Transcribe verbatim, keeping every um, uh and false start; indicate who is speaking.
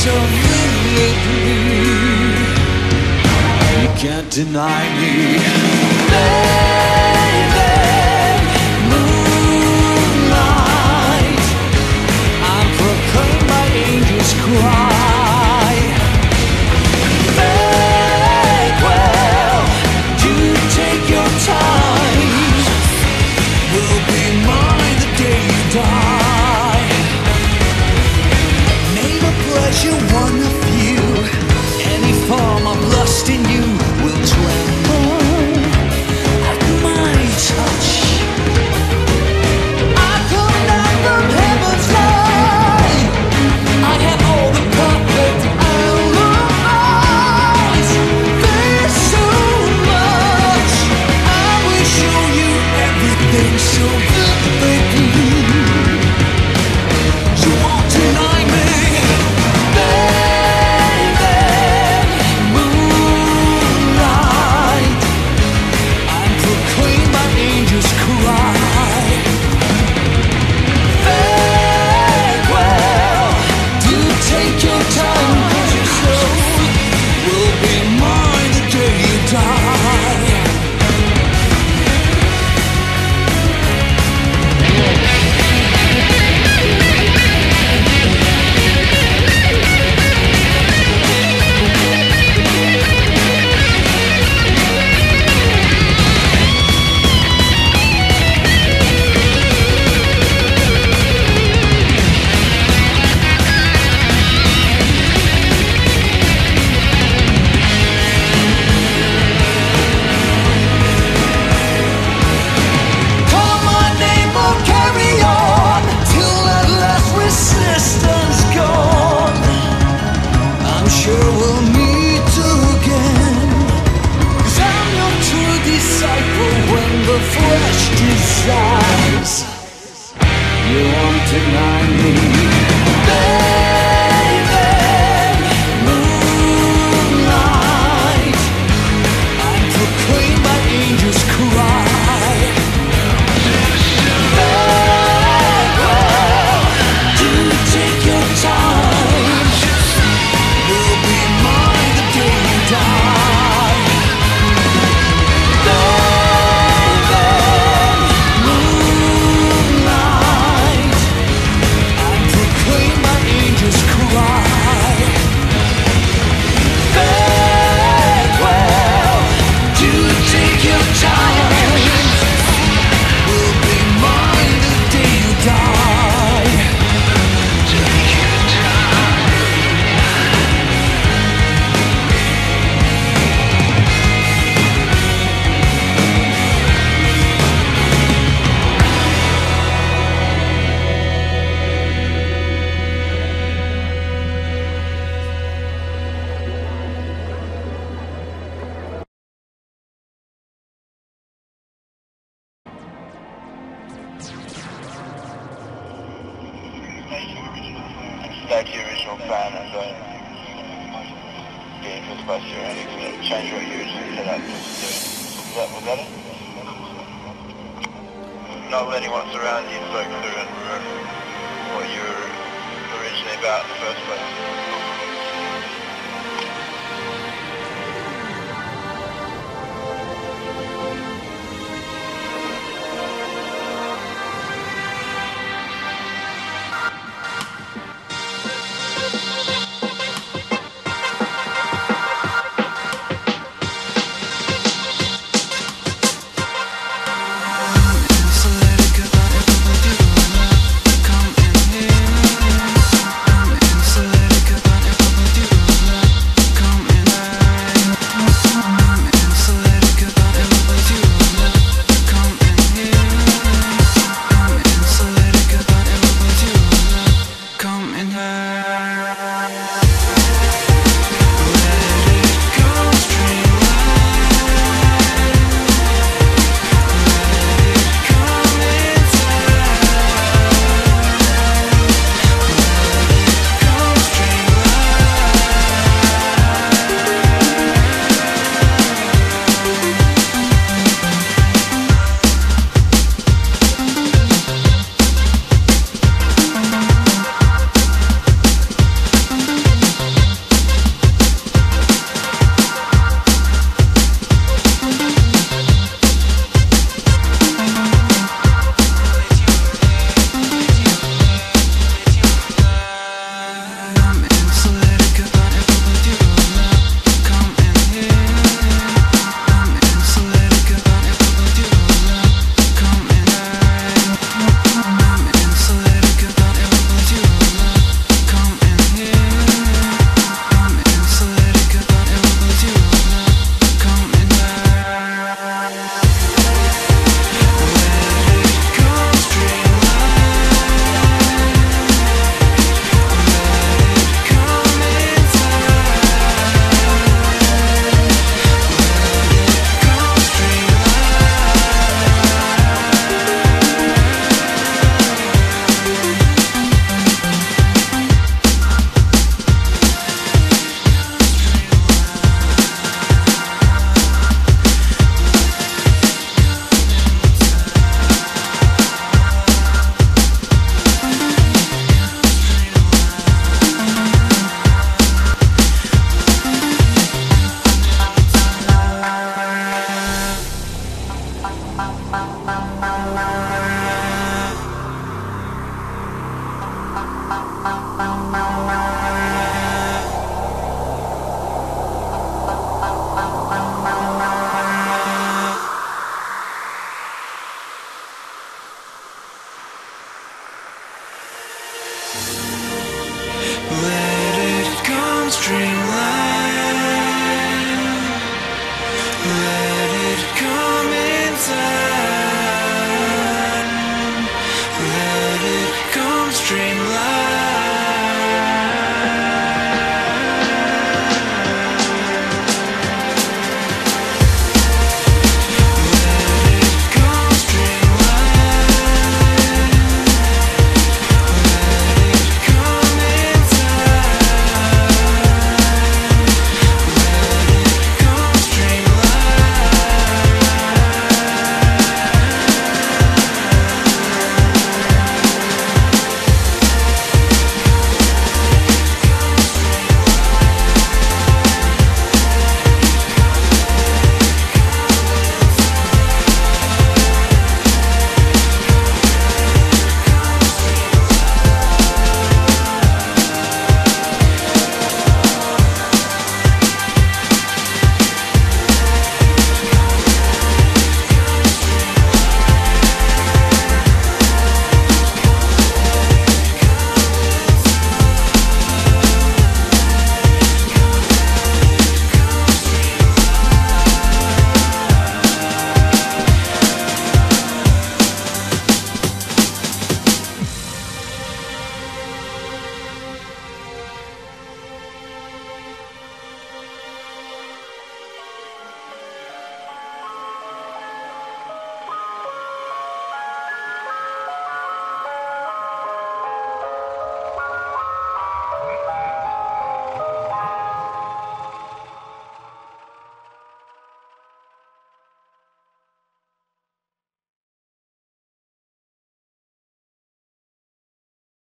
Speaker 1: so vividly. You can't deny me, baby. Moonlight, I'm proclaimed by angels' cry. Farewell, do take your time. Will be mine the day you die. May the pleasure one of you, any form of lust in you will tremble at my touch. I come down from heaven's light. I have all the perfect alibis. There's so much I will show you, everything so vividly. You won't deny me, baby. Moonlight, I'm proclaimed by angels' cry. Farewell, do take your time, 'cause your soul will be mine the day you die. Call my name or carry on, till at last resistance gone. I'm sure we'll meet again, 'cause I'm your true disciple when the flesh desires. You won't deny me, baby. Moonlight, I'm proclaimed by angels' cry. Farewell, do take your time. Will be mine the day you die. Baby, moonlight, I'm proclaimed by angels' cry. Farewell, do take your time. Will be mine the day you die. Take your time.
Speaker 2: Back to your original plan and don't be influenced by surroundings. Change what you originally set out to do. Was that, was that it? Not letting what surrounds you soak through and ruin what you were originally about in the first place.
Speaker 3: Bye.